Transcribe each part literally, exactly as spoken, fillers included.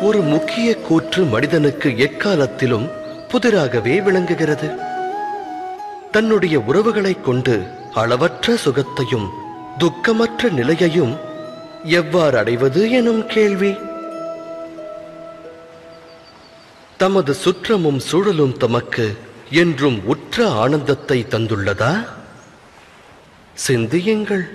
ஒரு முக்கிய கூற்று மனிதனுக்கு எக்காலத்திலும் புதிராகவே விளங்குகிறது. தன்னுடைய உறவுகளைக் கொண்டு அளவற்ற சுகத்தையும் துக்கமற்ற நிலையையும் எவ்வாறு அடைவது எனும் கேள்வி. தமது சுற்றமும் சூழலும் தமக்கு என்றும் உற்ற ஆனந்தத்தை தந்துள்ளதா? சிந்தியுங்கள்.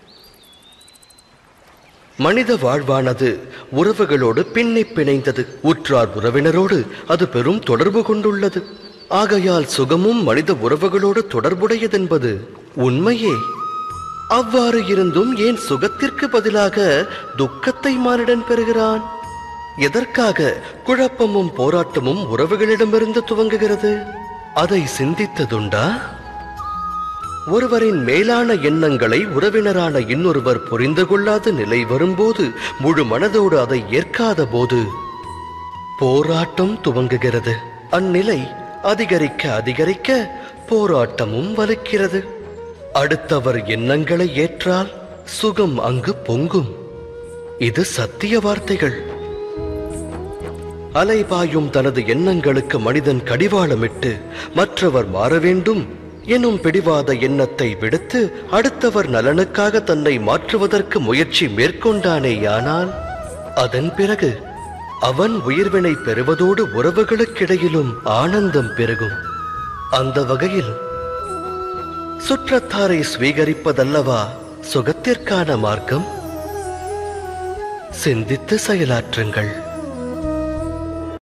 மனித வாழ்வானது உறவுகளோடு பின்னி பிணைந்தது. உற்றார் உறவினரோடு அது பெரும் தொடர்பு கொண்டுள்ளது. ஆகையால் சுகமும் மனித உறவுகளோடு தொடர்புடையதென்பது உண்மையே. அவ்வாறு இருந்தும் ஏன் சுகத்திற்கு பதிலாக துக்கத்தை மானிடன் பெறுகிறான்? எதற்காக குழப்பமும் போராட்டமும் உறவுகளிடமிருந்து துவங்குகிறது? அதை சிந்தித்ததுண்டா? ஒருவரின் மேலான எண்ணங்களை உறவினரான இன்னொருவர் புரிந்து கொள்ளாத நிலை வரும்போது, முழு மனதோடு அதை ஏற்காத போது போராட்டம் துவங்குகிறது. அந்நிலை அதிகரிக்க அதிகரிக்க போராட்டமும் வலுக்கிறது. அடுத்தவர் எண்ணங்களை ஏற்றால் சுகம் அங்கு பொங்கும். இது சத்திய வார்த்தைகள். அலைபாயும் தனது எண்ணங்களுக்கு மனிதன் கடிவாளமிட்டு மற்றவர் மாற வேண்டும் எனும் பிடிவாத எண்ணத்தை விடுத்து அடுத்தவர் நலனுக்காக தன்னை மாற்றுவதற்கு முயற்சி மேற்கொண்டானேயானால் அதன் பிறகு அவன் உயிர்வினை பெறுவதோடு உறவுகளுக்கிடையிலும் ஆனந்தம் பெருகும். அந்த வகையில் சுற்றத்தாரை ஸ்வீகரிப்பதல்லவா சுகத்திற்கான மார்க்கம்? சிந்தித்து செயலாற்றுங்கள்.